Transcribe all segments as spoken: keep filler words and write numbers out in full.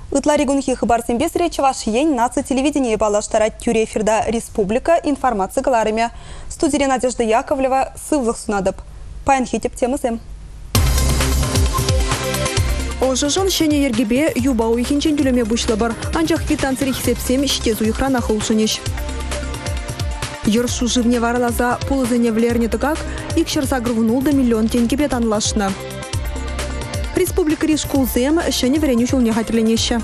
Ытларигунхи хыбарсын бесре чаваш ень наци телевидение балаштара тюре эфирда республика информация галарыми. Студия Надежда Яковлева сывлых сунадып. Паян хитеп темызым. Ожыжын шене ергебе юба уйхинчен тюлеме бушлы бар. Анчах квитанцери хисепсем штезу ихрана хулшынеш. Ершу живне варалаза пулызыне влерне тыгак, икшер загрывнул до миллион тенге танлашна. Республика Ришкулзем шене вреню шулне хатирленеще.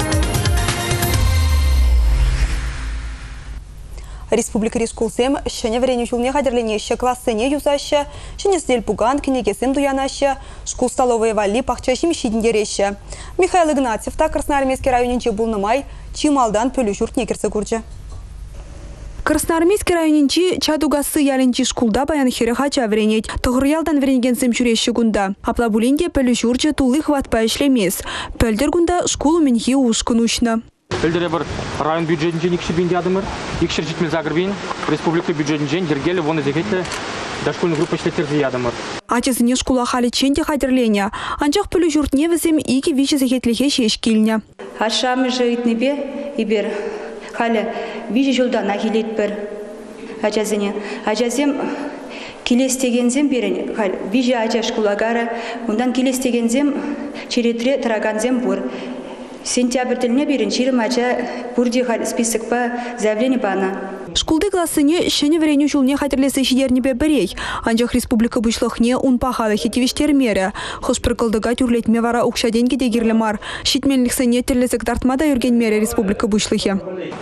Республика Ришкулзем шене вреню шулне хатирленеще классене юзаще, шене сдель пуган книгесем дуянаще, шкул столовые вали пахчащим щидиндереше. Михаил Игнатьев та Красноармейский районенче булнымай, чималдан пөлүшурт некерсе курчы. Красноармейский районенчи чадугасы яленчи шкулда баян хере хача вренеть. Тогырялдан вренген семчурещи гунда. Аплабулинде пөлүшурчы тулы хватпа ишлемес. Пөлдер гунда шкулу менхи ушкунушна. Пөлдере бір район бюджетінчен икші бенде адымыр. Икшір житмел загырбин. Республика бюджетінчен дергелі воны зекетті дошкольный группа шлетерді ядымыр. Ачызыне шкула хали ченде хадерленя. Анчах пөлүшуртне візем ики вичі зекетліхе шешкілня. Ашамы жиытныбе ибер. Халі вижі жылдан ахилет бір ажазыне. Ажазем келестегензем берін. Халі вижі ажаш кулагары. Ондан келестегензем черетре траганзем бұр. Сентябрьділіне берін черім ажа бұрде халі список па заявление бана. Шкулды классыне шене вреню шулне хатерлесе шидернебе берей. Анчах республика бұшлықне он пахалы хетивиштер мере. Хош приколдыга тюрлетме вара укша деньги дегирлі мар. Шитменліксіне терлесек тартмада үрген мере республика бұшлығы.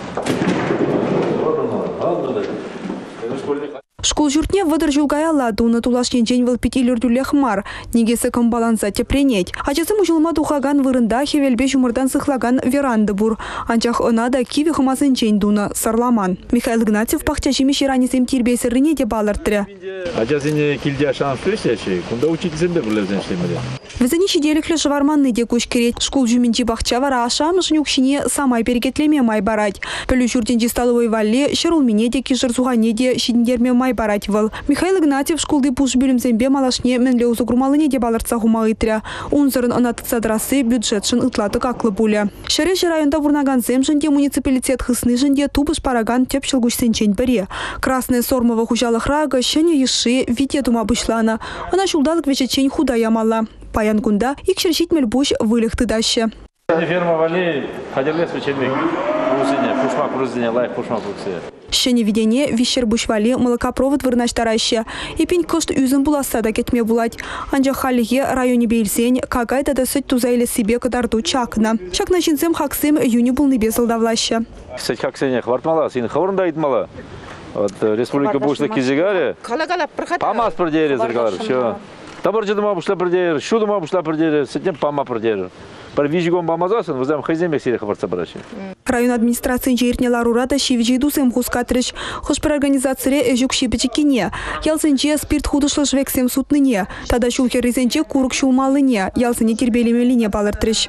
Школ журтне выдыр жылгай алады, уны тулашкен жен выл пети лүрдулех мар. Негесі комбаланса тепренет. Ачасы мұжылма духаган вырында хевелбе жұмырдан сықлаган веранды бұр. Анчах онада киви хымасын жен дуны сарламан. Михаил Игнатьев пахча жеме ширанесем тирбейсіріне де балыртыры. Ачасыне килде шанс көрсеші, күнда учительсен де бірлерден шлемеді. Візіні шеделіклі жыварманны де көш керет. Школ жүмінчі бақча вара ашамышын үкшіне самай перекетлеме май барать. Пөлі жүрденчі столовой валле, шырылмене де кишыр суғане де шидіндерме май барать выл. Михаил Игнатьев школды пуш бөлімзенбе малашне менле узугрумалыне де балыртса хумағытря. Унзырын анатыцадрасы бюджетшын ытлаты каклы бұлі. Шереші районда вурнаган земжінде муниципалитет хысны жінде тупыш параган теп шылгушсенчен бірі. Красная сормова хужалық рага шене еші вите тума бұшлана. Она шулдалық вечечен худа ямала. Паян гунда икшер шитмел буш вылыхты даще. Ферма вали хадерлес вечербек. Пушма крузине лайк пушма буксе. Шене видене вишер бушвали молокопровод вырнаштараще. И пень кошт үзін буласа да кетме булать. Анжа халиге районе бейлсен, кагайда да сөт тузайле себе кадарду чакна. Чакна жинсем хаксем юни булны безылдавлаще. Сөт хаксене хвартмала, син хаврында айтмала. Вот республика бушлы кизигаре. Памас продери зергалар, все. Табор жедума бушла продери, шудума бушла продери, сетнем пама продери. Par вижигом бамазасын, вызам хайзем эксире хабарца бараши. Район администрации жертне ларурата шивжиду сем хускатрыш. Хош про организации эжук шипечекине. Ялсенче спирт худышлы жвексем сутныне. Тада шулхер резенче курук шулмалыне. Ялсене тербелемелине балыртрыш.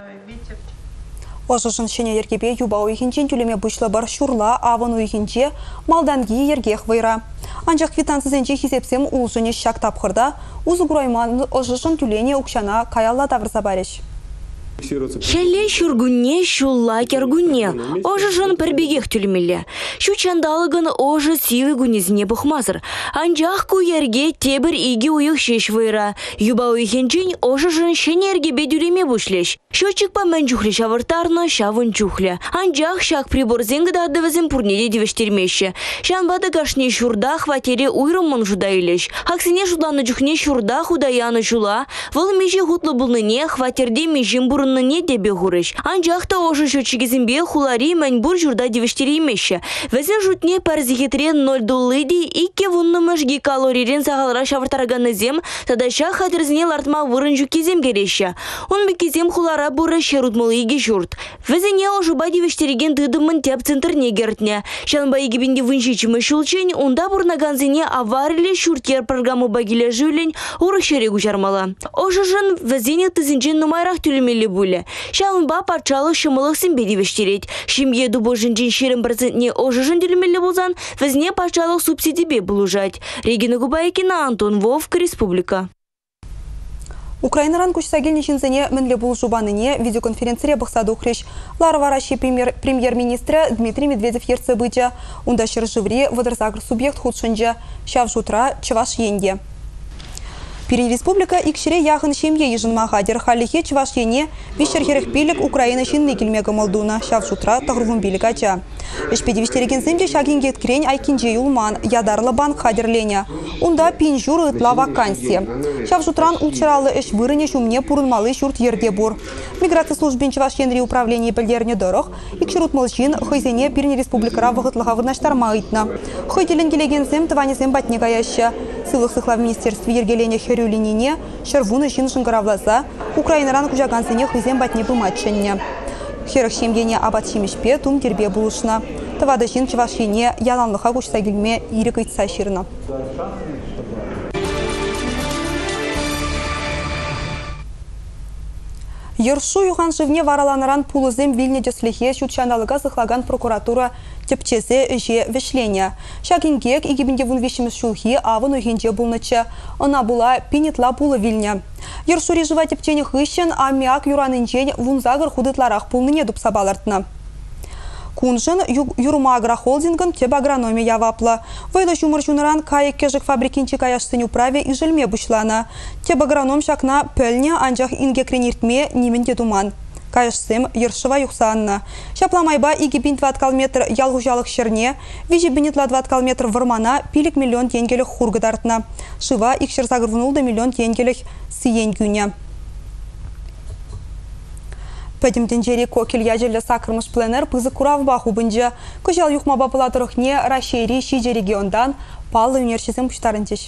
Ожышын шене ергебе юба уйхинчен тюлеме бұшлы бар шурла аван уйхинче малданги ергех вайра. Анчақ квитансызенче хисепсем улжыне шак тапқырда узы гурайман ожышын тюлене укшана каялла тавырса бареш. Шәллен шүргүнне, шулла кергүнне. Ожы жын пірбегех түлмелі. Шу чандалығын ожы сивы гүнезіне бұқмазыр. Анжақ көйерге тебір иге уйық шеш вайра. Юба уйхенчен ожы жын шенерге бедюлеме бұшлеш. Шочек па мән жүхлі шавыртарны шавын жүхлі. Анжақ шақ приборзенгі да адывызын пурнеде девештермеші. Шанбады гашне шурда хватере уйрымын жудайлеш. Хаксене жудланы жүхне шурда худаяны жула. Выл меже хутлы бұлныне хватерде межем бұрын не дебе хурыш. Анжақта ожы шөчігізімбе хулари мәнбур журда девештері емеші. Вәзін жұтне парзихетре ноль доллыди ике вуннымыш гикалорирен сағалыра шавыртарағаны зем, тадаша хатырзіне лартма вырын жүкезем кереші. Он бекезем хулара бұры шерутмылы еге жұрт. Вәзіне ожыба девештереген дыдымын теп центрне гертне. Шанба егебенде выншичімі шулчен, онда бұрнаганзіне аварилі шуртер программы багиле жүлін ұры шерегу жармала. Ожы жын вәзіне тызінчен нумайрақ түлімелі буле. Шалынба парчалық шымылық сімбеді вештерет. Шимге дубо жынжин шерім процентне ожы жынделімелі болзан, візне парчалық субсидибе бұлужать. Регина Губайкина, Антон Вовк, Республика. Украинаран кучсагел нечинзене мінле бұл жубаныне видеоконференция бұқсады ұқреш. Лара вараши премьер-министрі Дмитрий Медведев ерцы быча. Унда шыржывре водырзагр субъект худшынжа. Шав жутра чываш енде. Пирин республика икшире яғын шемье ежінмаға дерхалихе чываш ене вишерхеріх билік Украина шинны келмегі молдуна. Шав жутра тағырғын билік ача. Эшпедивиштереген земде шагингет крень айкинже юлман ядарлы банк хадерленя. Унда пин жур ытла вакансия. Шав жутран улчыралы эш вырыне шумне пурынмалы шурт ерде бур. Миграция службен чываш енри управление білдерне дорог, икширут мылшин хойзене Пирин республикара вғытлыға вырнаштарма ыйтна. Хойделен келеген зем тыване зем батне гаяща. Сылық сықла в министерстве ергелене херюлинине, шервуны шин шынгаравлаза, Украинаран кужагансене хойзем батне пыматшенне. Херах шемгене абат шемешпе тум тербе булышна. Тавады жин чывашене яланлыха кучса гильме ирик ыйтса ширна. Ершу юхан живне вараланыран пулызем вильне деслихе шутчаналыга сыхлаган прокуратура тепчезе же вешления. Шагингек игибинде вун вешіміз шулхи авын угенде булнычы. Она була пинетла пулы вильня. Ершу режива тепчене хыщен, а мяк юранынчен вунзагыр худытларах пулныне дупсабалартна. Кунжын юрма агрохолдингын теб агрономия явапла. Войда шумыр жуныран кайык кежік фабрикинчи каяшсын управе и жильме бушлана. Теб агроном шакна пөлне анжақ ингекрениртме неменде думан. Каяшсым ершыва юхсанна. Шапламайба игибин двадцать километр ялгужалық шерне, вижибинетла двадцать километр вармана пилик миллион тенгелік хургадартна. Шыва икшер загырвынулда миллион тенгелік сиен гюня. Пәдімден жері кокел яжелі сақырмыш пленер пызы куравбаху бінже. Күжал юхмаба пылатырықне Рашейри шиже региондан палы университетін пұштарынтеш.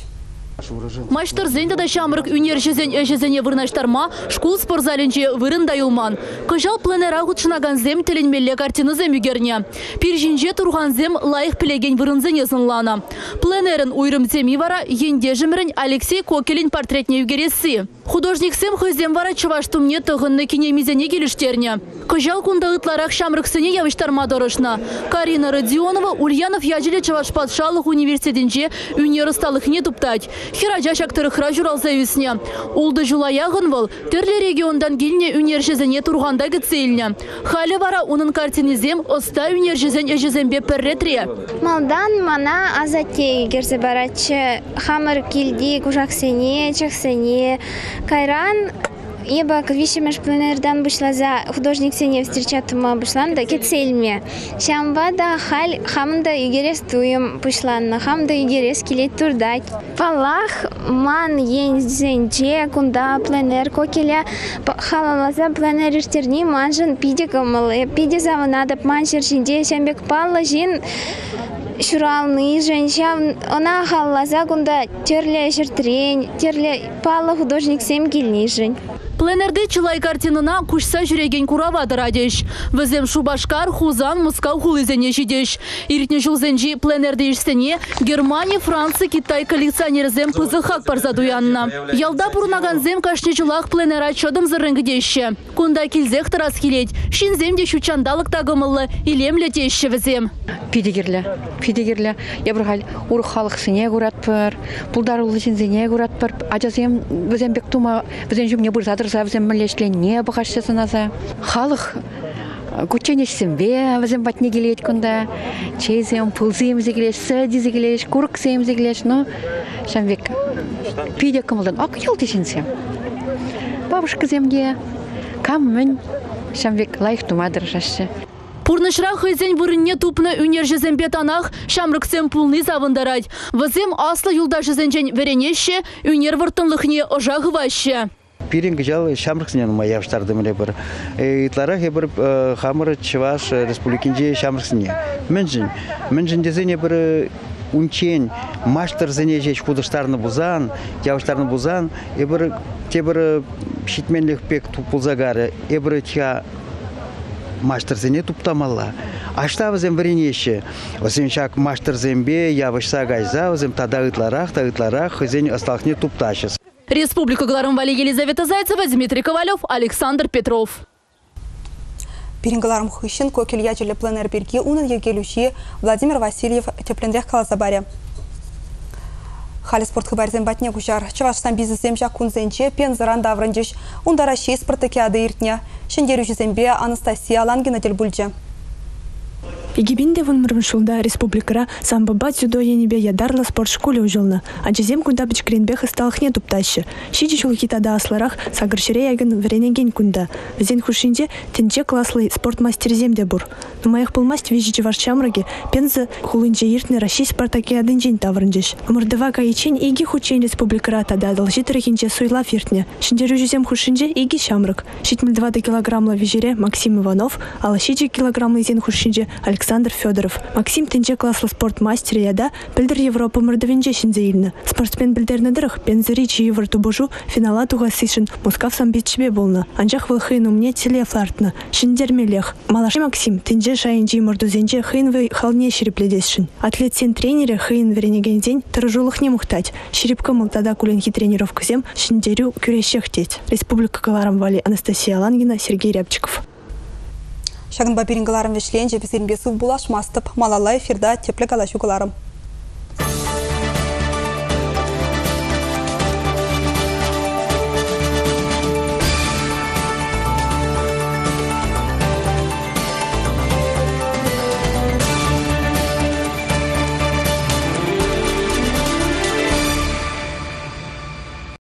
Маштар зенді да шамырық университетін әжезене вырнаштарма школ спортзалінче вырын дайылман. Күжал пленера ғұтшынаган зем теленмелі картины зем үгерне. Пиржинже тұрған зем лайық пілеген вырынзене зынлана. Пленерін уйрым земи вара енде жымырын Алексей Кокелин портретне үгересі. Художник сем хызем вара чываштумне тұғынны кинемизене келіштерне. Күжал күнда ұтларақ шамрықсыне явыштарма дорышна. Карина Родионова Ульянов яжелі Чавашпатшалық университетінже универсталықне туптать. Хираджа шактырықра журалса үсіне. Улды жулаяғын выл, түрлі региондан келіне университетіне тұрғанда гіцейліне. Халі вара оның картинезем оста университетен әжезембе пірретре. Малдан мана азатей керзе барачы хамыр келді кужақсене, чақсене. Кайран еба квишемеш пленердан бұшлаза художник сене встречатыма бұшланда кетсейлме. Шамбада хал хамда егерес туым бұшланна, хамда егерес келет турдать. Палах ман ензенже кунда пленер кокеля халалаза пленер иртерни манжын пиде кымылы, пиде завынадып маншыр жинде шамбек палла жин шуралны женщам, она халлаза кунда терле жиртрень, терле палла художник сем келни жень. Пленерде чылай картинына кушса жүреген куравады радеш. Візем Шубашкар, Хузан, Мускау хулызене жидеш. Иртне жылзенжи пленерде ішсене Германия, Франция, Китай коллекционерзем пызыхак парзадуянна. Ялда пурнаган зем кашне жылақ пленера чодым зырынгдеші. Кунда килзех тарас келет, шинзем де шучандалық тагымылы илемле теші візем. Пидегерлі, пидегерлі. Ебірғал ұрық халық сіне көрат пір, пұлдарулы жинзене көрат пір. Ажазем візем бек тума, візем жүмне бұрзадыр завзем млешленне бахашсыназа. Халық күтченешсем бе, візем батне келет күнда. Чезем, пылзем зегелеш, сәді зегелеш, күрік сем зегелеш. Но шамбек пиде кымылдан ақ ел тешінсем. Бабушка земге каммын шамбек лайық тумадыр жашы. Пурнышра хызен вырынне тупны университетен бетанах шамрыксем пулны завындарать. Візем аслы юлда жызенчен веренеше, унер выртынлықне ожағы ваще. Пирин гжал шамрыксенен моя штардымле бір. Итларах я бір хамыр чываш республикинде шамрыксене. Менжин, менжин дезене бір унчен маштар зене жеш худыштарны бузан, явыштарны бузан, и бір те бір шитменлік пек тупулзагары, и бір ча маштырзене туптамалла. Ашта візем варенеше. Візем шак маштырзембе, явышса гайза, візем тада ытларах, та ытларах, візен осталықне тупташыз. Республика Гларымвали Елизавета Зайцева, Дмитрий Ковалев, Александр Петров. Пирингаларым хыщен кокель яжелі пленер берге унын егелуши Владимир Васильев теплендех калазабаре. Хали спорт хабарзен батне кушар. Чавашстан бизнесем жак кунзенче пензаран даврынчыш. Унда Россия спартакиады иртне. Шендерушизембе Анастасия Лангина тельбульче. Егибинде вон мырмышулда республикара самбаба дзюдо енебе ядарла спорт школе ужылны. Анчезем кунда бычкренбех исталыхне туптаще. Шичи чулкитада асларах сагыршире ягын вренеген кунда. Везен хушинде тенче класслы спорт мастерземде бур. Но моих пулмасть вижите ваш чамраге пенза хулынче иртне Россия спартакиадын жень таврынчыш. Мырдыва кайчень иги хучень республикара тада должитрахинче суйла фиртне. Шендерушизем хушинде иги чамрак. Шитмель двадцать килограммла вижере Максим Иванов, ала шичи килограммла изен хушинде Александр Федоров. Максим тенче класслы спортмастер яда пілдір Европа мырдывенче шинзейліні. Спортсмен білдерні дырық пензіричи евр тубожу финала туға сишін Москав самбетчебе болны. Анжақ выл хыйн умне теле флартны. Шиндермелех. Малаши Максим тенче шайынчи мырдузенче хыйнвы халне шерепледесшін. Атлет сен тренере хыйн веренеген день тұрыжулық не мұқтать. Шерепка мылтада куленхи тренировка зем шиндерю күрешек теть. Республика Каларамвали Анастасия Лангина, Сергей Рябчиков. Шагын бапирингаларым вешленче, безерінбе сув булаш мастып, малалай эфирда тепле калашу каларым.